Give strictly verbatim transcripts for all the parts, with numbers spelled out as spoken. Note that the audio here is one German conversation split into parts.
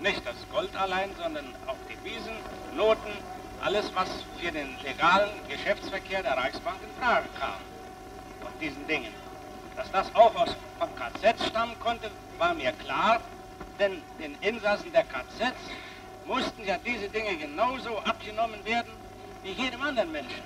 Nicht das Gold allein, sondern auch Devisen, Noten, alles, was für den legalen Geschäftsverkehr der Reichsbank in Frage kam. Von diesen Dingen. Dass das auch aus, vom K Z stammen konnte, war mir klar, denn den Insassen der K Z mussten ja diese Dinge genauso abgenommen werden wie jedem anderen Menschen.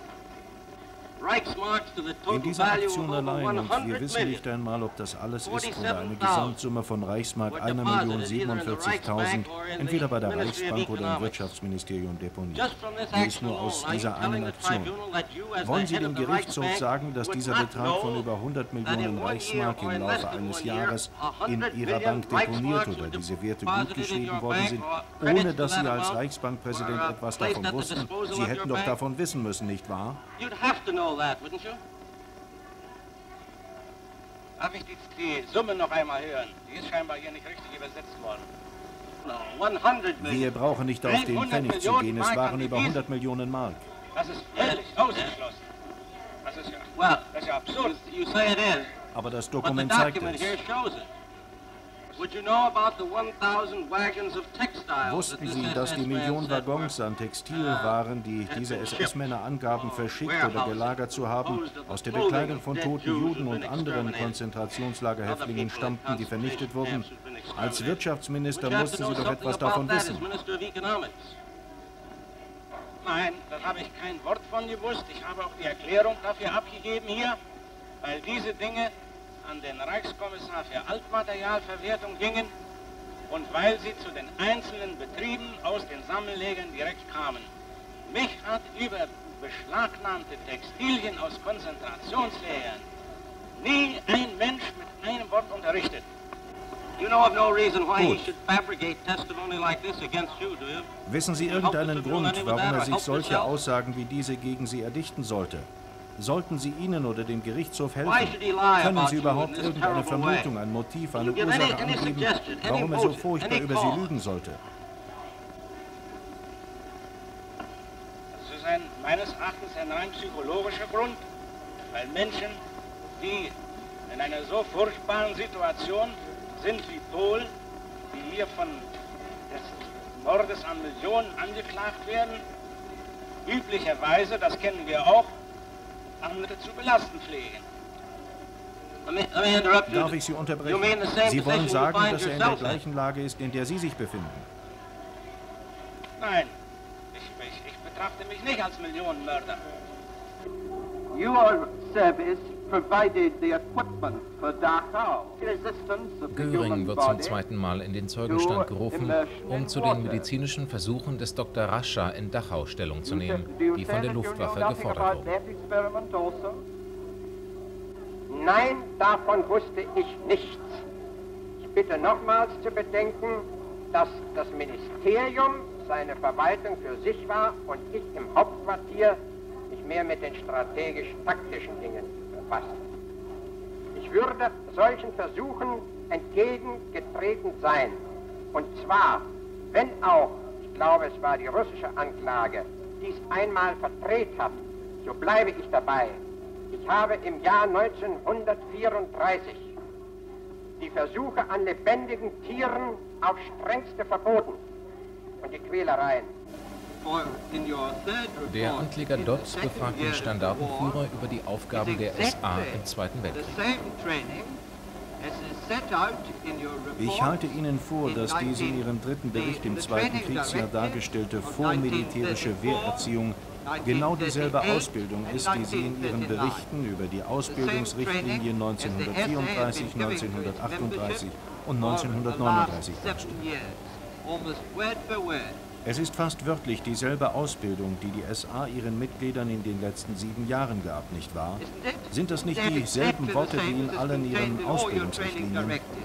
In dieser Aktion allein, und wir wissen nicht einmal, ob das alles ist, wurde eine Gesamtsumme von Reichsmark eine Million siebenundvierzigtausend entweder bei der Reichsbank oder im Wirtschaftsministerium deponiert. Die ist nur aus dieser einen Aktion. Wollen Sie dem Gerichtshof sagen, dass dieser Betrag von über hundert Millionen Reichsmark im Laufe eines Jahres in Ihrer Bank deponiert oder diese Werte gutgeschrieben worden sind, ohne dass Sie als Reichsbankpräsident etwas davon wussten? Sie hätten doch davon wissen müssen, nicht wahr? That, wouldn't you? Darf ich die, die Summe noch einmal hören? Die ist scheinbar hier nicht richtig übersetzt worden. No, Wir brauchen nicht auf den Pfennig zu gehen, es waren über hundert Millionen Mark. Das ist völlig ausgeschlossen. Das ist ja, well, das ist ja absurd. You say it is, aber das Dokument zeigt es. Wussten Sie, dass die Million Waggons an Textilwaren, die diese S S-Männer angaben, verschickt oder gelagert zu haben, aus der Bekleidung von toten Juden und anderen Konzentrationslagerhäftlingen stammten, die vernichtet wurden? Als Wirtschaftsminister mussten Sie doch etwas davon wissen. Nein, da habe ich kein Wort von gewusst. Ich habe auch die Erklärung dafür abgegeben hier, weil diese Dinge an den Reichskommissar für Altmaterialverwertung gingen und weil sie zu den einzelnen Betrieben aus den Sammellägern direkt kamen. Mich hat über beschlagnahmte Textilien aus Konzentrationslägern nie ein Mensch mit einem Wort unterrichtet. You know of no reason why he should fabricate testimony like this against you, do you? Wissen Sie irgendeinen Grund, warum er sich solche Aussagen wie diese gegen Sie erdichten sollte? Sollten Sie Ihnen oder dem Gerichtshof helfen? Können Sie überhaupt irgendeine Vermutung, ein Motiv, eine Ursache angeben, warum er so furchtbar über Sie lügen sollte? Das ist ein, meines Erachtens ein rein psychologischer Grund, weil Menschen, die in einer so furchtbaren Situation sind wie Polen, die hier von des Mordes an Millionen angeklagt werden, üblicherweise, das kennen wir auch, andere zu belasten pflegen. Darf ich Sie unterbrechen? Sie wollen sagen, dass er in der gleichen Lage ist, in der Sie sich befinden? Nein, ich, ich, ich betrachte mich nicht als Millionenmörder. Your service provided the equipment for Dachau. Göring wird zum zweiten Mal in den Zeugenstand gerufen, um zu den medizinischen Versuchen des Doktor Rascher in Dachau Stellung zu nehmen, die von der Luftwaffe gefordert wurden. Nein, davon wusste ich nichts. Ich bitte nochmals zu bedenken, dass das Ministerium seine Verwaltung für sich war und ich im Hauptquartier mich mehr mit den strategisch-taktischen Dingen befasste. Ich würde solchen Versuchen entgegengetreten sein. Und zwar, wenn auch, ich glaube, es war die russische Anklage, dies einmal verdreht hat, so bleibe ich dabei. Ich habe im Jahr neunzehnhundertvierunddreißig die Versuche an lebendigen Tieren aufs strengste verboten und die Quälereien. Der Ankläger Dodds befragt den Standartenführer über die Aufgaben der S A im Zweiten Weltkrieg. Ich halte Ihnen vor, dass diese in Ihrem dritten Bericht im Zweiten Kriegsjahr dargestellte vormilitärische Wehrerziehung genau dieselbe Ausbildung ist, die Sie in Ihren Berichten über die Ausbildungsrichtlinien neunzehnhundertvierunddreißig, neunzehnhundertachtunddreißig und neunzehnhundertneununddreißig darstellen. Es ist fast wörtlich dieselbe Ausbildung, die die S A ihren Mitgliedern in den letzten sieben Jahren gab, nicht wahr? Sind das nicht dieselben Worte wie in allen ihren Ausbildungsrichtlinien?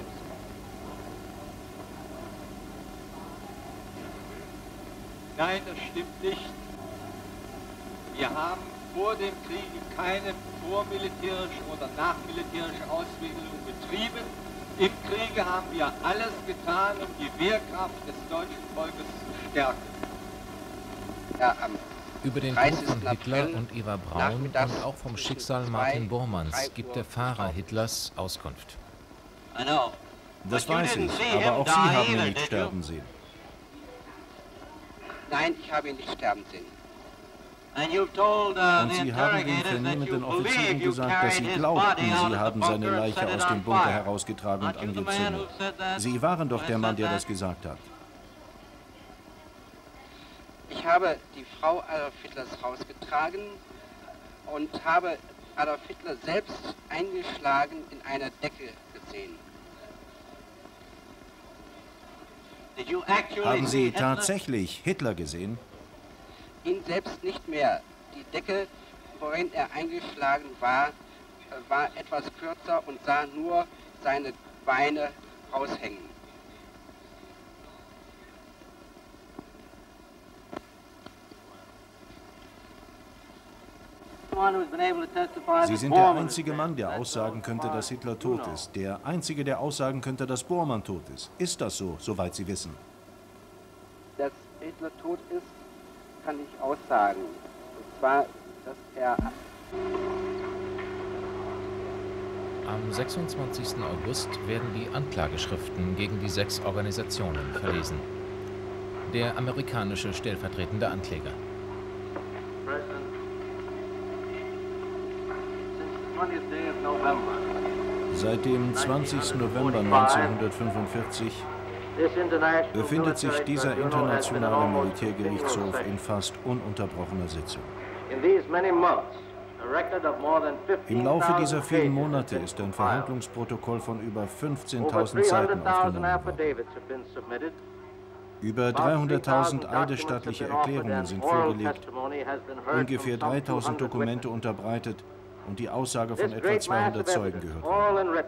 Nein, das stimmt nicht. Wir haben vor dem Krieg keine vormilitärische oder nachmilitärische Ausbildung betrieben. Im Kriege haben wir alles getan, um die Wehrkraft des deutschen Volkes zu stärken. Ja, am Über den Tod von Hitler und Eva Braun und auch vom Schicksal Martin Bormanns gibt der Fahrer Hitlers Auskunft. Das weiß ich, aber auch Sie haben ihn nicht sterben sehen. Nein, ich habe ihn nicht sterben sehen. Und Sie haben den vernehmenden Offizieren gesagt, dass Sie glaubten, Sie haben seine Leiche aus dem Bunker herausgetragen und angezündet. Sie waren doch der Mann, der das gesagt hat. Ich habe die Frau Adolf Hitlers rausgetragen und habe Adolf Hitler selbst eingeschlagen in einer Decke gesehen. Haben Sie tatsächlich Hitler gesehen? Ihn selbst nicht mehr. Die Decke, worin er eingeschlagen war, war etwas kürzer und sah nur seine Beine raushängen. Sie sind der einzige Mann, der aussagen könnte, dass Hitler tot ist. Der einzige, der aussagen könnte, dass Bormann tot ist. Ist das so, soweit Sie wissen? Dass Hitler tot ist, kann ich aussagen. Und zwar, dass er... Am sechsundzwanzigsten August werden die Anklageschriften gegen die sechs Organisationen verlesen. Der amerikanische stellvertretende Ankläger. Seit dem zwanzigsten November neunzehnhundertfünfundvierzig befindet sich dieser internationale Militärgerichtshof in fast ununterbrochener Sitzung. Im Laufe dieser vielen Monate ist ein Verhandlungsprotokoll von über fünfzehntausend Seiten aufgenommen worden. Über dreihunderttausend eidesstattliche Erklärungen sind vorgelegt, ungefähr dreitausend Dokumente unterbreitet und die Aussage von etwa zweihundert Zeugen gehört worden.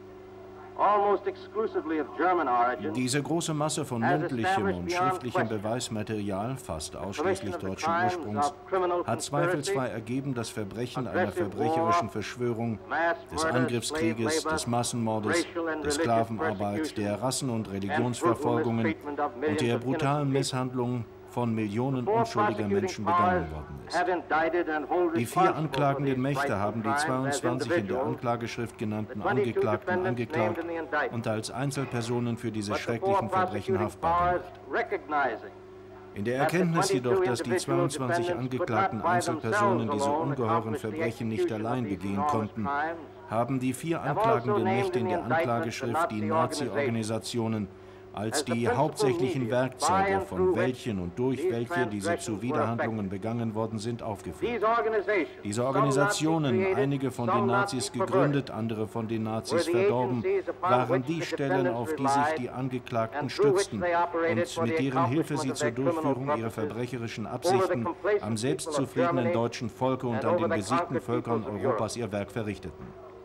Diese große Masse von mündlichem und schriftlichem Beweismaterial, fast ausschließlich deutschen Ursprungs, hat zweifelsfrei ergeben, dass Verbrechen einer verbrecherischen Verschwörung, des Angriffskrieges, des Massenmordes, der Sklavenarbeit, der Rassen- und Religionsverfolgungen und der brutalen Misshandlungen von Millionen unschuldiger Menschen begangen worden ist. Die vier anklagenden Mächte haben die zweiundzwanzig in der Anklageschrift genannten Angeklagten angeklagt und als Einzelpersonen für diese schrecklichen Verbrechen haftbar gemacht. In der Erkenntnis jedoch, dass die zweiundzwanzig angeklagten Einzelpersonen diese ungeheuren Verbrechen nicht allein begehen konnten, haben die vier anklagenden Mächte in der Anklageschrift die Nazi-Organisationen als die hauptsächlichen Werkzeuge, von welchen und durch welche diese Zuwiderhandlungen begangen worden sind, aufgeführt. Diese Organisationen, einige von den Nazis gegründet, andere von den Nazis verdorben, waren die Stellen, auf die sich die Angeklagten stützten und mit deren Hilfe sie zur Durchführung ihrer verbrecherischen Absichten am selbstzufriedenen deutschen Volke und an den besiegten Völkern Europas ihr Werk verrichteten.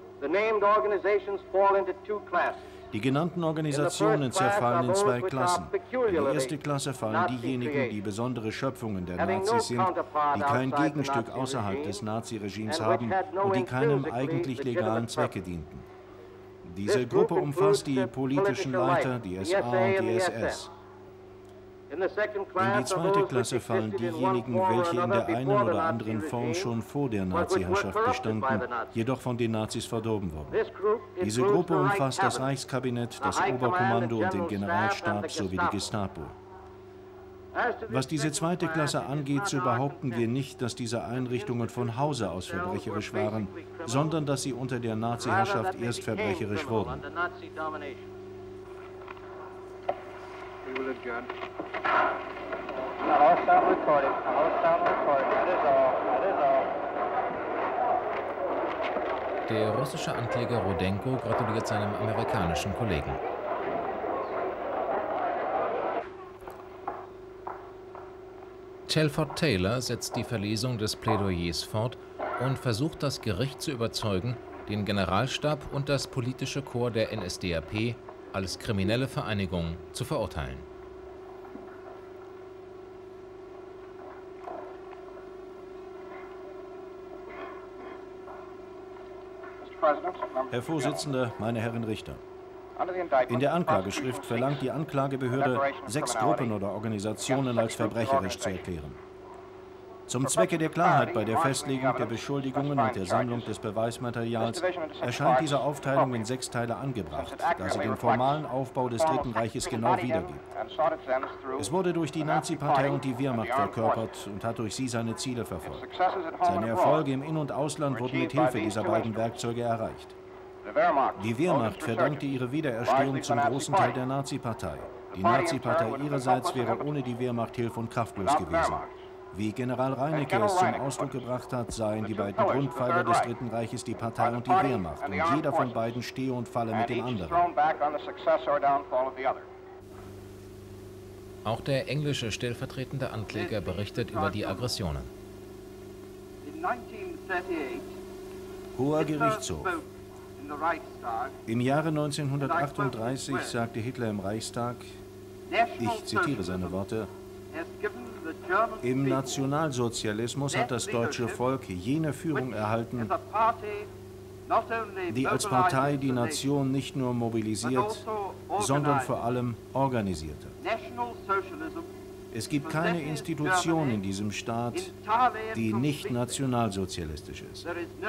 Die genannten Organisationen zerfallen in zwei Klassen. In die erste Klasse fallen diejenigen, die besondere Schöpfungen der Nazis sind, die kein Gegenstück außerhalb des Naziregimes haben und die keinem eigentlich legalen Zwecke dienten. Diese Gruppe umfasst die politischen Leiter, die S A und die S S. In die zweite Klasse fallen diejenigen, welche in der einen oder anderen Form schon vor der Nazi-Herrschaft bestanden, jedoch von den Nazis verdorben wurden. Diese Gruppe umfasst das Reichskabinett, das Oberkommando und den Generalstab sowie die Gestapo. Was diese zweite Klasse angeht, so behaupten wir nicht, dass diese Einrichtungen von Hause aus verbrecherisch waren, sondern dass sie unter der Nazi-Herrschaft erst verbrecherisch wurden. Der russische Ankläger Rudenko gratuliert seinem amerikanischen Kollegen. Telford Taylor setzt die Verlesung des Plädoyers fort und versucht, das Gericht zu überzeugen, den Generalstab und das politische Korps der N S D A P als kriminelle Vereinigung zu verurteilen. Herr Vorsitzender, meine Herren Richter. In der Anklageschrift verlangt die Anklagebehörde, sechs Gruppen oder Organisationen als verbrecherisch zu erklären. Zum Zwecke der Klarheit bei der Festlegung der Beschuldigungen und der Sammlung des Beweismaterials erscheint diese Aufteilung in sechs Teile angebracht, da sie den formalen Aufbau des Dritten Reiches genau wiedergibt. Es wurde durch die Nazi-Partei und die Wehrmacht verkörpert und hat durch sie seine Ziele verfolgt. Seine Erfolge im In- und Ausland wurden mit Hilfe dieser beiden Werkzeuge erreicht. Die Wehrmacht verdankte ihre Wiedererstehung zum großen Teil der Nazi-Partei. Die Nazi-Partei ihrerseits wäre ohne die Wehrmacht hilf- und kraftlos gewesen. Wie General Reinecke es zum Ausdruck gebracht hat, seien die beiden Grundpfeiler des Dritten Reiches die Partei und die Wehrmacht, und jeder von beiden stehe und falle mit dem anderen. Auch der englische stellvertretende Ankläger berichtet über die Aggressionen. Hoher Gerichtshof. Im Jahre neunzehnhundertachtunddreißig sagte Hitler im Reichstag, ich zitiere seine Worte, im Nationalsozialismus hat das deutsche Volk jene Führung erhalten, die als Partei die Nation nicht nur mobilisiert, sondern vor allem organisierte. Es gibt keine Institution in diesem Staat, die nicht nationalsozialistisch ist.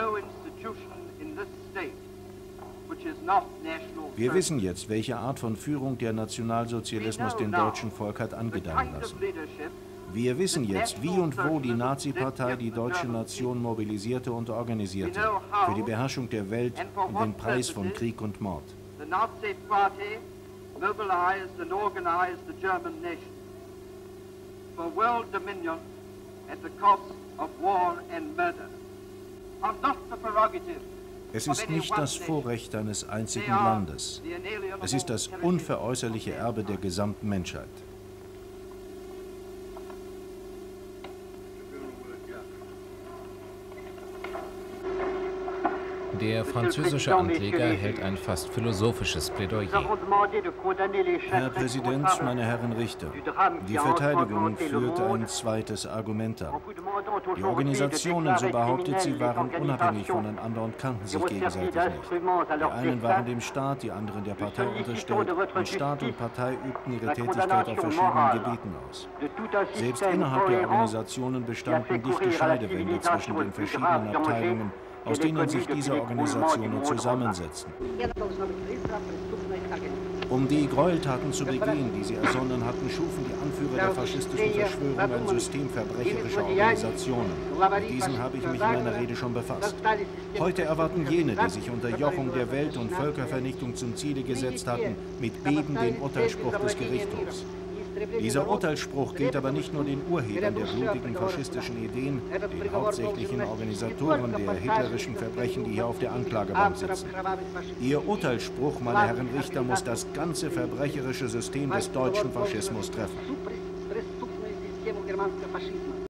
Wir wissen jetzt, welche Art von Führung der Nationalsozialismus dem deutschen Volk hat angedeihen lassen. Wir wissen jetzt, wie und wo die Nazi-Partei die deutsche Nation mobilisierte und organisierte für die Beherrschung der Welt um den Preis von Krieg und Mord. The Nazi Party mobilized and organized the German nation for world dominion at the cost of war and murder. Are not the prerogative. Es ist nicht das Vorrecht eines einzigen Landes. Es ist das unveräußerliche Erbe der gesamten Menschheit. Der französische Ankläger hält ein fast philosophisches Plädoyer. Herr Präsident, meine Herren Richter, die Verteidigung führt ein zweites Argument an. Die Organisationen, so behauptet sie, waren unabhängig voneinander und kannten sich gegenseitig nicht. Die einen waren dem Staat, die anderen der Partei unterstellt, und Staat und Partei übten ihre Tätigkeit auf verschiedenen Gebieten aus. Selbst innerhalb der Organisationen bestanden dichte Scheidewände zwischen den verschiedenen Abteilungen, aus denen sich diese Organisationen zusammensetzen. Um die Gräueltaten zu begehen, die sie ersonnen hatten, schufen die Anführer der faschistischen Verschwörung ein System verbrecherischer Organisationen. Mit diesen habe ich mich in meiner Rede schon befasst. Heute erwarten jene, die sich unter Jochung der Welt- und Völkervernichtung zum Ziele gesetzt hatten, mit Beben den Urteilsspruch des Gerichtshofs. Dieser Urteilsspruch gilt aber nicht nur den Urhebern der blutigen faschistischen Ideen, den hauptsächlichen Organisatoren der hitlerischen Verbrechen, die hier auf der Anklagebank sitzen. Ihr Urteilsspruch, meine Herren Richter, muss das ganze verbrecherische System des deutschen Faschismus treffen.